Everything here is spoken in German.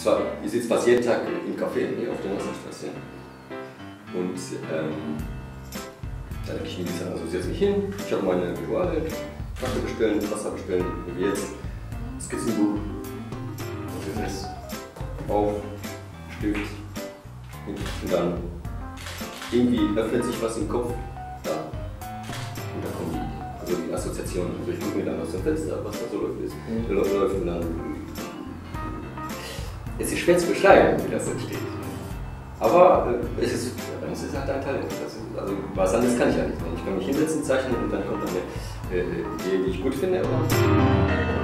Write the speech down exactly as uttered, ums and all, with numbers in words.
zwar, ich sitze fast jeden Tag im Café hier auf der Wasserstraße. Und ähm, da denke ich mir, also ich setze mich hin, ich habe meine Rituale, Kaffee bestellen, Wasser bestellen, wie jetzt, Skizzenbuch, das auf, Stift, und dann irgendwie öffnet sich was im Kopf, da, und dann kommen die, also die Assoziationen, also ich gucke mir dann aus dem Fenster, was da so läuft, ist, mhm. läuft und dann, es ist schwer zu beschreiben, wie das entsteht. Aber äh, es, ist, es ist halt ein Talent. Das ist, also was anderes kann ich ja nicht. Ich kann mich hinsetzen, zeichnen und dann kommt dann eine äh, Idee, die ich gut finde. Oder?